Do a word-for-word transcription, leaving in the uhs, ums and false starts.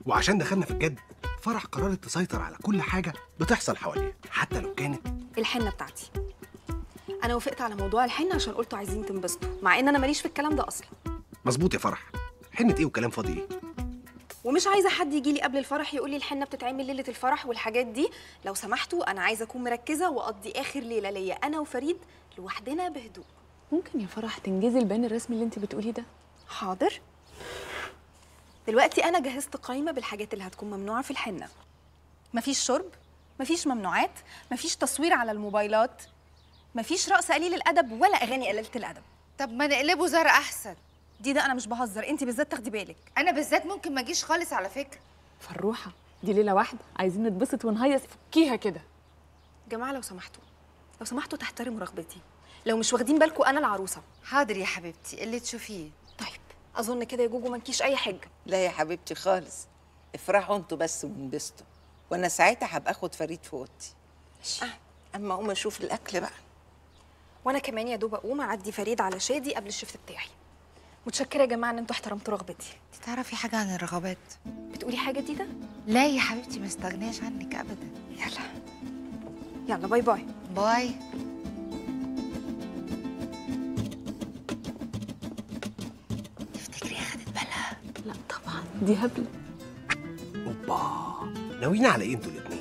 وعشان دخلنا في الجد، فرح قررت تسيطر على كل حاجه بتحصل حواليها حتى لو كانت الحنه بتاعتي. انا وافقت على موضوع الحنه عشان قلتوا عايزين تنبسطوا، مع ان انا ماليش في الكلام ده اصلا. مظبوط يا فرح. حنه ايه وكلام فاضي ايه؟ ومش عايزه حد يجي لي قبل الفرح يقول لي الحنه بتتعمل ليله الفرح والحاجات دي. لو سمحتوا انا عايزه اكون مركزه واقضي اخر ليله ليا انا وفريد لوحدنا بهدوء. ممكن يا فرح تنجزي البيان الرسمي اللي انت بتقوليه ده؟ حاضر. دلوقتي انا جهزت قائمه بالحاجات اللي هتكون ممنوعه في الحنه. مفيش شرب، مفيش ممنوعات، مفيش تصوير على الموبايلات، مفيش رقص قليل الادب ولا اغاني قليله الادب. طب ما نقلبه زرق احسن. دي ده انا مش بهزر، انت بالذات تاخدي بالك. انا بالذات ممكن ما اجيش خالص على فكره. فروحه دي ليله واحده، عايزين نتبسط ونهيص، فكيها كده. جماعه لو سمحتوا لو سمحتوا تحترموا رغبتي. لو مش واخدين بالكم انا العروسه. حاضر يا حبيبتي اللي تشوفيه. طيب اظن كده يا جوجو مالكيش اي حجه. لا يا حبيبتي خالص، افرحوا انتوا بس وانبسطوا، وانا ساعتها هبقى اخد فريد في اوضتي. آه. اما اقوم اشوف الاكل بقى. وانا كمان يا دوب اقوم اعدي فريد على شادي قبل الشفت بتاعي. متشكره يا جماعه ان انتوا احترمتوا رغبتي. انت تعرفي حاجه عن الرغبات؟ بتقولي حاجه جديده؟ لا يا حبيبتي ما استغناش عنك ابدا. يلا يلا باي باي. باي. تفتكري اخدت بالها؟ لا طبعا دي هبله. اوبا، ناويين على ايه انتوا الاتنين؟